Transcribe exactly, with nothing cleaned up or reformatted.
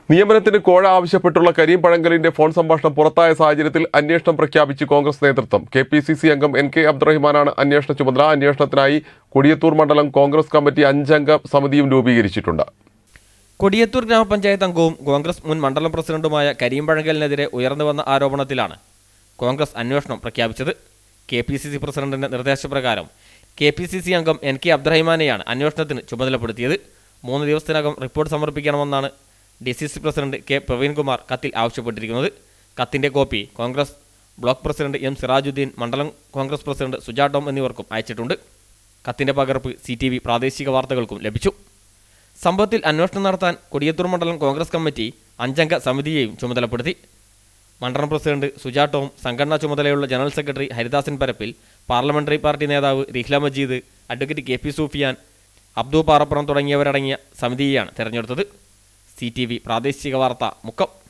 നിയമനത്തിന് കോഴ ആവശ്യപ്പെട്ടുള്ള കരീം പഴങ്കലിന്റെ ഫോൺ സംഭാഷണം പുറത്തായ സാഹചര്യത്തിൽ അന്വേഷണം പ്രഖ്യാപിച്ച് കോൺഗ്രസ് നേതൃത്വം. കെ പി സി സി അംഗം എൻ കെ അബ്ദുറഹിമാനാണ് അന്വേഷണ ചുമതല. അന്വേഷണത്തിനായി കൊടിയത്തൂർ മണ്ഡലം കോൺഗ്രസ് കമ്മിറ്റി അഞ്ചംഗ സമിതിയും രൂപീകരിച്ചിട്ടുണ്ട്. കൊടിയത്തൂർ ഗ്രാമപഞ്ചായത്ത് അംഗവും കോൺഗ്രസ് മുൻ മണ്ഡലം പ്രസിഡന്റുമായ കരീം പഴങ്കലിനെതിരെ ഉയർന്നുവന്ന ആരോപണത്തിലാണ് കോൺഗ്രസ് അന്വേഷണം പ്രഖ്യാപിച്ചത്. കെ പി സി സി പ്രസിഡന്റിന്റെ നിർദ്ദേശപ്രകാരം കെ പി സി സി അംഗം എൻ കെ അബ്ദുറഹിമാനെയാണ് അന്വേഷണത്തിന് ചുമതലപ്പെടുത്തിയത്. മൂന്ന് ദിവസത്തിനകം റിപ്പോർട്ട് സമർപ്പിക്കണമെന്നാണ് D C C president K Praveenkumar കത്തിൽ ആവശ്യപ്പെട്ടിരിക്കുന്നത്. കത്തിന്റെ copy Congress block president M Sirajuddeen, മണ്ഡലം കോൺഗ്രസ് പ്രസിഡന്റ് സുജാ ടോം എന്നിവർക്കും അയച്ചിട്ടുണ്ട്. കത്തിന്റെ പകർപ്പ് സി ടി വി പ്രാദേശിക വാർത്തകൾക്കും ലഭിച്ചു. സംഭവത്തിൽ അന്വേഷണം നടത്താൻ കൊടിയത്തൂർ മണ്ഡലം കോൺഗ്രസ് കമ്മിറ്റി അഞ്ചംഗ സമിതിയെയും ചുമതലപ്പെടുത്തി. മണ്ഡലം പ്രസിഡന്റ് സുജാ ടോം, സംഘടനാ ചുമതലയുള്ള general secretary Haridasan Parappil, parliamentary party നേതാവ് Rihla Majeed, advocate K P Sufiyan, Abdu Parappuram തുടങ്ങിയവരടങ്ങിയ സമിതിയെയാണ് തെരഞ്ഞെടുത്തത്. സി ടി വി പ്രാദേശിക വാർത്ത മുക്കം.